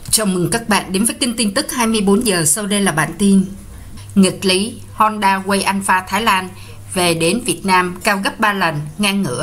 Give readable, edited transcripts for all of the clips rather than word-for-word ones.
Chào mừng các bạn đến với kênh tin tức 24 giờ. Sau đây là bản tin. Nghịch lý, Honda Way Alpha Thái Lan về đến Việt Nam cao gấp 3 lần, ngang ngửa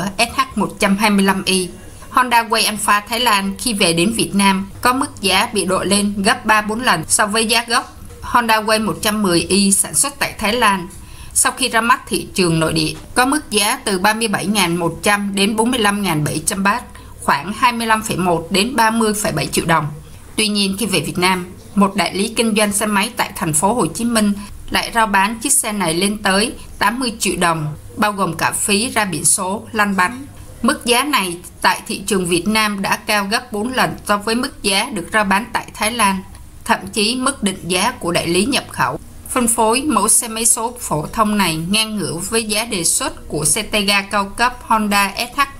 SH125i. Honda Way Alpha Thái Lan khi về đến Việt Nam có mức giá bị đội lên gấp 3-4 lần so với giá gốc. Honda Way 110i sản xuất tại Thái Lan sau khi ra mắt thị trường nội địa có mức giá từ 37.100 đến 45.700 baht, khoảng 25,1 đến 30,7 triệu đồng. Tuy nhiên khi về Việt Nam, một đại lý kinh doanh xe máy tại thành phố Hồ Chí Minh lại rao bán chiếc xe này lên tới 80 triệu đồng, bao gồm cả phí ra biển số, lăn bánh. Mức giá này tại thị trường Việt Nam đã cao gấp 4 lần so với mức giá được rao bán tại Thái Lan. Thậm chí mức định giá của đại lý nhập khẩu phân phối mẫu xe máy số phổ thông này ngang ngửa với giá đề xuất của xe tay ga cao cấp Honda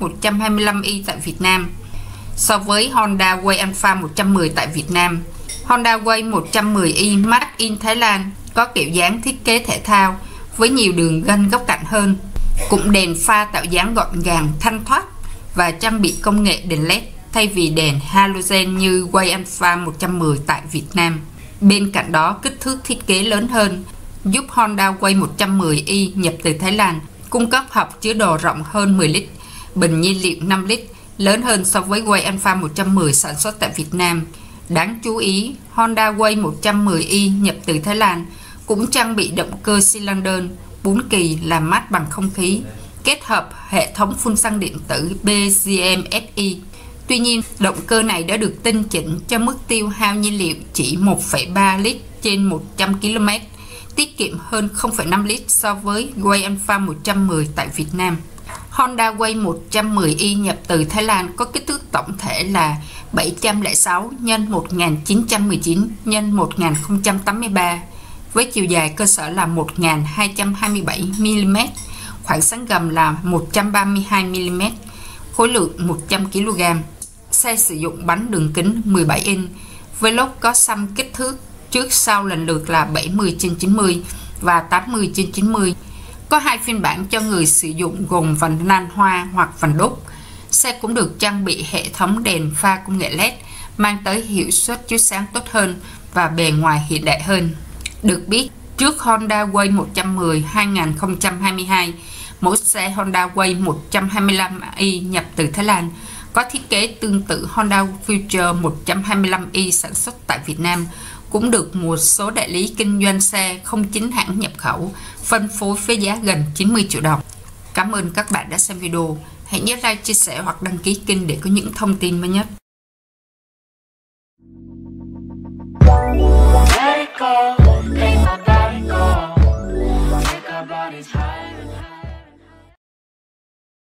SH125i tại Việt Nam. So với Honda Way Alpha 110 tại Việt Nam, Honda Way 110i Made in Thái Lan có kiểu dáng thiết kế thể thao với nhiều đường gân góc cạnh hơn, cụm đèn pha tạo dáng gọn gàng, thanh thoát và trang bị công nghệ đèn LED thay vì đèn halogen như Way Alpha 110 tại Việt Nam. Bên cạnh đó, kích thước thiết kế lớn hơn giúp Honda Way 110i nhập từ Thái Lan cung cấp hộp chứa đồ rộng hơn 10 lít, bình nhiên liệu 5 lít, lớn hơn so với Way Alpha 110 sản xuất tại Việt Nam. Đáng chú ý, Honda Way 110i nhập từ Thái Lan cũng trang bị động cơ xi lanh đơn 4 kỳ làm mát bằng không khí, kết hợp hệ thống phun xăng điện tử BGM-SI. Tuy nhiên, động cơ này đã được tinh chỉnh cho mức tiêu hao nhiên liệu chỉ 1,3 lít trên 100 km, tiết kiệm hơn 0,5 lít so với Way Alpha 110 tại Việt Nam. Honda Way 110i nhập từ Thái Lan có kích thước tổng thể là 706 x 1919 x 1083 với chiều dài cơ sở là 1227 mm, khoảng sáng gầm là 132 mm, khối lượng 100 kg. Xe sử dụng bánh đường kính 17 inch với lốp có xăm kích thước trước sau lần lượt là 70/90 và 80/90. Có hai phiên bản cho người sử dụng gồm vành nan hoa hoặc vành đúc. Xe cũng được trang bị hệ thống đèn pha công nghệ LED mang tới hiệu suất chiếu sáng tốt hơn và bề ngoài hiện đại hơn. Được biết, trước Honda Way 110 2022, mẫu xe Honda Way 125i nhập từ Thái Lan có thiết kế tương tự Honda Future 125i sản xuất tại Việt Nam cũng được một số đại lý kinh doanh xe không chính hãng nhập khẩu phân phối với giá gần 90 triệu đồng. Cảm ơn các bạn đã xem video. Hãy nhớ like, chia sẻ hoặc đăng ký kênh để có những thông tin mới nhất.